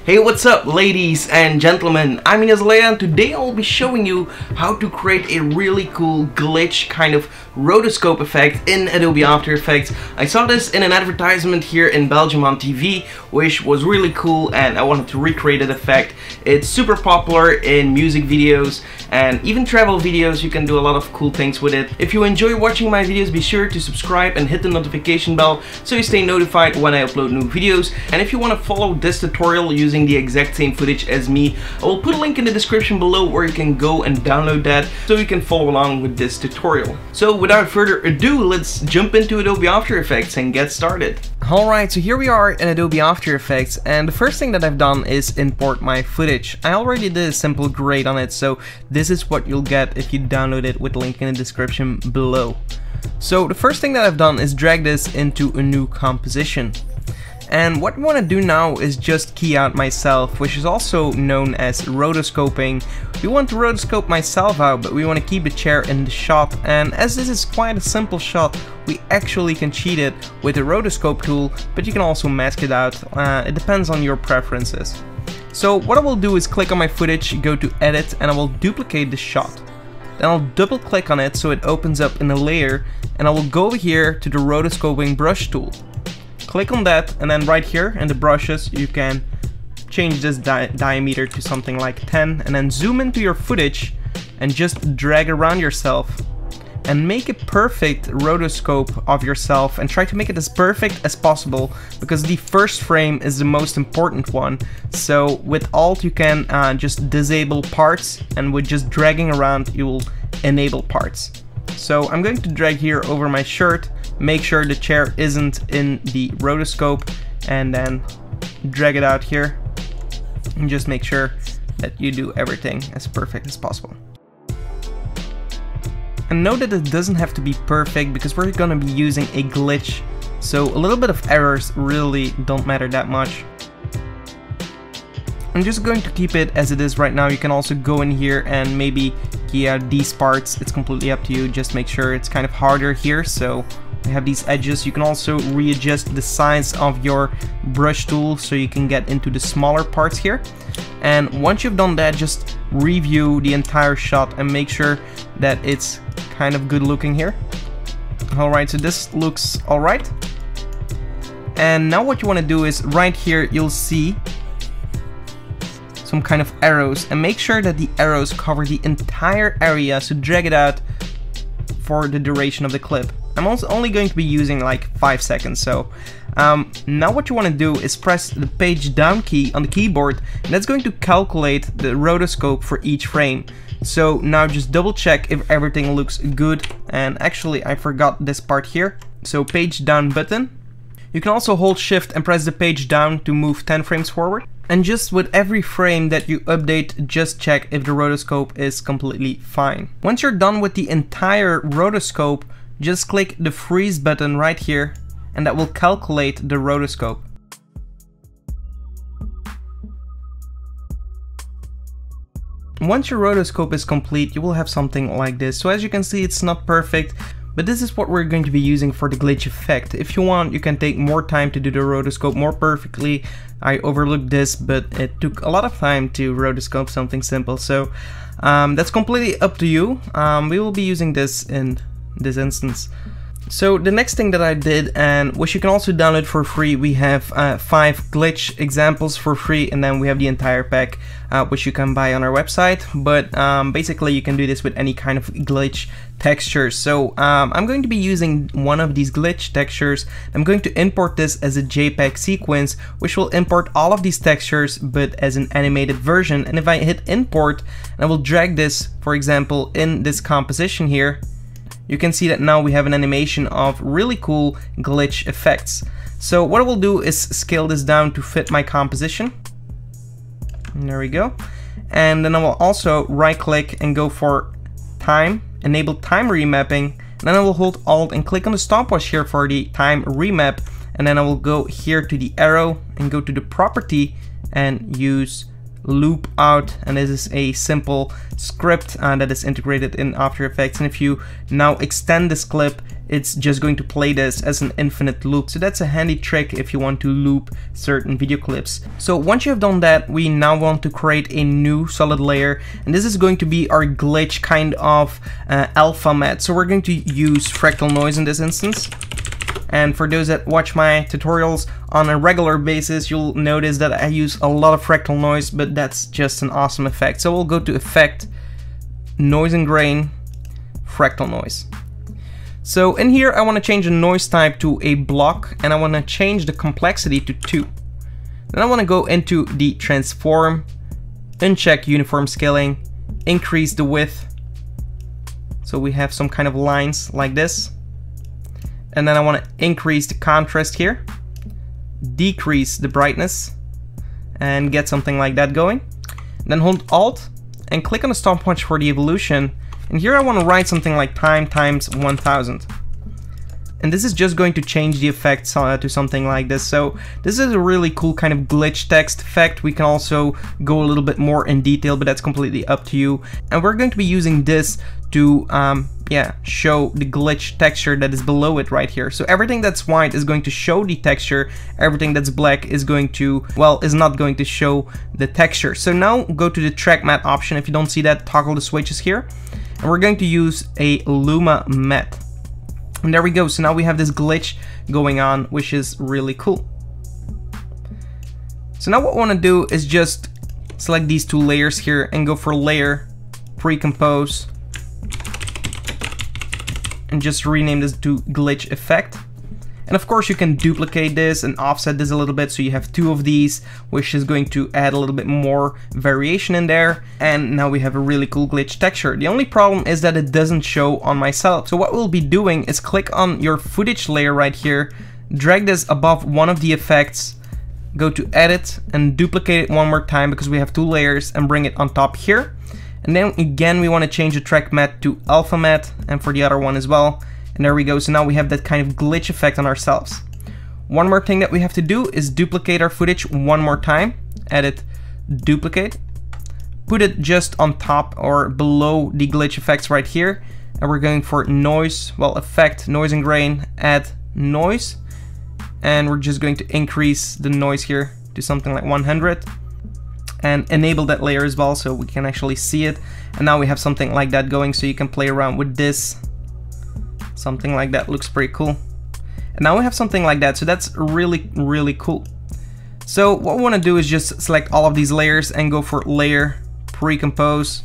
Hey, what's up ladies and gentlemen, I'm Ines Leia, and today I'll be showing you how to create a really cool glitch kind of rotoscope effect in Adobe After Effects. I saw this in an advertisement here in Belgium on TV, which was really cool, and I wanted to recreate that effect. It's super popular in music videos and even travel videos. You can do a lot of cool things with it. If you enjoy watching my videos, be sure to subscribe and hit the notification bell so you stay notified when I upload new videos. And if you want to follow this tutorial using the exact same footage as me, I will put a link in the description below where you can go and download that so you can follow along with this tutorial. So without further ado, let's jump into Adobe After Effects and get started. Alright, so here we are in Adobe After Effects, and the first thing that I've done is import my footage. I already did a simple grade on it, so this is what you'll get if you download it with the link in the description below. So the first thing that I've done is drag this into a new composition. And what we want to do now is just key out myself, which is also known as rotoscoping. We want to rotoscope myself out, but we want to keep the chair in the shot. And as this is quite a simple shot, we actually can cheat it with the rotoscope tool, but you can also mask it out. It depends on your preferences. So what I will do is click on my footage, go to edit, and I will duplicate the shot. Then I'll double click on it so it opens up in a layer, and I will go over here to the rotoscoping brush tool. Click on that, and then right here in the brushes you can change this diameter to something like 10, and then zoom into your footage and just drag around yourself and make a perfect rotoscope of yourself, and try to make it as perfect as possible because the first frame is the most important one. So with Alt you can just disable parts, and with just dragging around you will enable parts. So I'm going to drag here over my shirt, make sure the chair isn't in the rotoscope, and then drag it out here and just make sure that you do everything as perfect as possible. And note that it doesn't have to be perfect because we're gonna be using a glitch, so a little bit of errors really don't matter that much. I'm just going to keep it as it is right now. You can also go in here and maybe key out these parts. It's completely up to you. Just make sure it's kind of harder here, so we have these edges. You can also readjust the size of your brush tool so you can get into the smaller parts here. And once you've done that, just review the entire shot and make sure that it's kind of good looking here. Alright, so this looks alright. And now what you want to do is right here you'll see some kind of arrows, and make sure that the arrows cover the entire area, so drag it out for the duration of the clip. I'm also only going to be using like 5 seconds, so now what you want to do is press the page down key on the keyboard, and that's going to calculate the rotoscope for each frame. So now just double check if everything looks good, and actually I forgot this part here, so page down button. You can also hold shift and press the page down to move 10 frames forward. And just with every frame that you update, just check if the rotoscope is completely fine. Once you're done with the entire rotoscope, just click the freeze button right here, and that will calculate the rotoscope. Once your rotoscope is complete, you will have something like this. So as you can see, it's not perfect, but this is what we're going to be using for the glitch effect. If you want, you can take more time to do the rotoscope more perfectly. I overlooked this, but it took a lot of time to rotoscope something simple. So that's completely up to you. We will be using this in this instance. So the next thing that I did, and which you can also download for free, we have 5 glitch examples for free, and then we have the entire pack which you can buy on our website. But basically you can do this with any kind of glitch textures. So I'm going to be using one of these glitch textures. I'm going to import this as a JPEG sequence, which will import all of these textures but as an animated version. And if I hit import and I will drag this, for example, in this composition here, you can see that now we have an animation of really cool glitch effects. So what I will do is scale this down to fit my composition. And there we go. And then I will also right click and go for time, enable time remapping. And then I will hold Alt and click on the stopwatch here for the time remap. And then I will go here to the arrow and go to the property and use loop out, and this is a simple script that is integrated in After Effects. And if you now extend this clip, it's just going to play this as an infinite loop. So that's a handy trick if you want to loop certain video clips. So once you have done that, we now want to create a new solid layer, and this is going to be our glitch kind of alpha matte. So we're going to use fractal noise in this instance. And for those that watch my tutorials on a regular basis, you'll notice that I use a lot of fractal noise, but that's just an awesome effect. So we'll go to Effect, Noise and Grain, Fractal Noise. So in here I want to change the noise type to a block, and I want to change the complexity to 2. Then I want to go into the Transform, uncheck Uniform Scaling, increase the width, so we have some kind of lines like this. And then I want to increase the contrast here, decrease the brightness, and get something like that going. Then hold Alt and click on the stopwatch for the evolution. And here I want to write something like time times 1000. And this is just going to change the effect to something like this. So this is a really cool kind of glitch text effect. We can also go a little bit more in detail, but that's completely up to you. And we're going to be using this to show the glitch texture that is below it right here. So everything that's white is going to show the texture, everything that's black is going to, well, is not going to show the texture. So now go to the track matte option. If you don't see that, toggle the switches here. And we're going to use a Luma matte. And there we go. So now we have this glitch going on, which is really cool. So now what I want to do is just select these 2 layers here and go for Layer, Pre-Compose, and just rename this to Glitch Effect. And of course you can duplicate this and offset this a little bit, so you have 2 of these, which is going to add a little bit more variation in there. And now we have a really cool glitch texture. The only problem is that it doesn't show on myself. So what we'll be doing is click on your footage layer right here, drag this above one of the effects, go to Edit and duplicate it one more time because we have 2 layers, and bring it on top here. And then again we want to change the track matte to alpha matte, and for the other one as well. And there we go. So now we have that kind of glitch effect on ourselves. One more thing that we have to do is duplicate our footage one more time. Edit, duplicate. Put it just on top or below the glitch effects right here. And we're going for noise, well, effect, noise and grain, add noise. And we're just going to increase the noise here to something like 100. And enable that layer as well so we can actually see it. And now we have something like that going, so you can play around with this. Something like that looks pretty cool. And now we have something like that, so that's really, really cool. So what we want to do is just select all of these layers and go for Layer, Pre-Compose,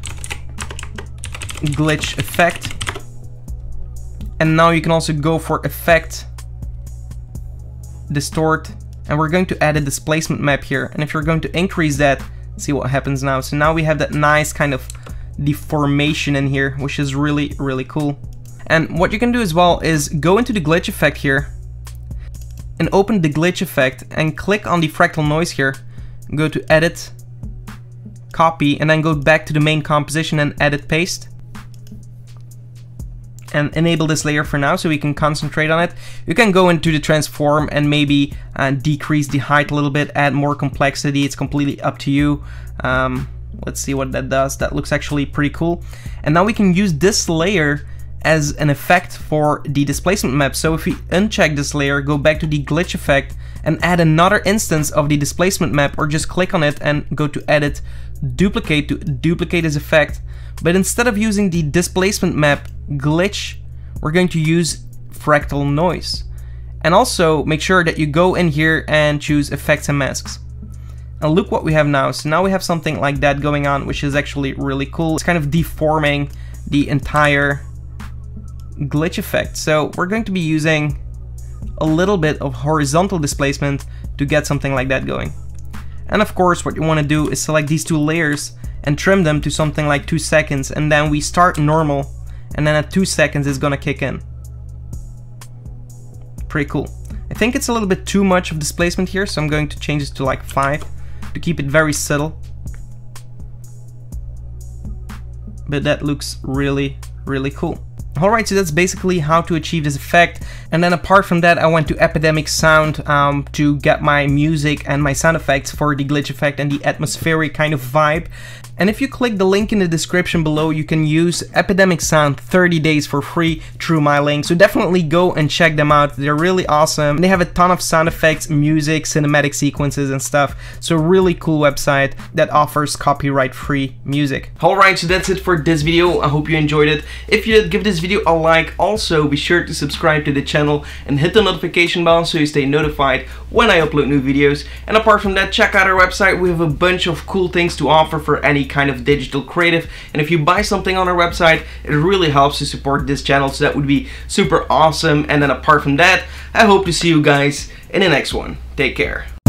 Glitch Effect. And now you can also go for Effect, Distort, and we're going to add a displacement map here. And if you're going to increase that, see what happens now. So now we have that nice kind of deformation in here, which is really, really cool. And what you can do as well is go into the glitch effect here and open the glitch effect and click on the fractal noise here. Go to Edit, Copy, and then go back to the main composition and Edit Paste. And enable this layer for now so we can concentrate on it. You can go into the Transform and maybe decrease the height a little bit, add more complexity. It's completely up to you. Let's see what that does. That looks actually pretty cool. And now we can use this layer as an effect for the displacement map. So if we uncheck this layer, go back to the glitch effect and add another instance of the displacement map, or just click on it and go to Edit, Duplicate to duplicate this effect. But instead of using the displacement map glitch, we're going to use fractal noise. And also make sure that you go in here and choose effects and masks. And look what we have now. So now we have something like that going on, which is actually really cool. It's kind of deforming the entire glitch effect. So we're going to be using a little bit of horizontal displacement to get something like that going. And of course what you want to do is select these 2 layers and trim them to something like 2 seconds, and then we start normal, and then at 2 seconds it's gonna kick in. Pretty cool. I think it's a little bit too much of displacement here, so I'm going to change this to like 5 to keep it very subtle. But that looks really, really cool. Alright, so that's basically how to achieve this effect. And then apart from that, I went to Epidemic Sound to get my music and my sound effects for the glitch effect and the atmospheric kind of vibe. And if you click the link in the description below, you can use Epidemic Sound 30 days for free through my link. So definitely go and check them out. They're really awesome. They have a ton of sound effects, music, cinematic sequences and stuff. So really cool website that offers copyright free music. Alright, so that's it for this video. I hope you enjoyed it. If you did, give this video a like. Also, be sure to subscribe to the channel and hit the notification bell so you stay notified when I upload new videos. And apart from that, check out our website. We have a bunch of cool things to offer for any kind of digital creative. And if you buy something on our website, it really helps to support this channel, so that would be super awesome. And then apart from that, I hope to see you guys in the next one. Take care.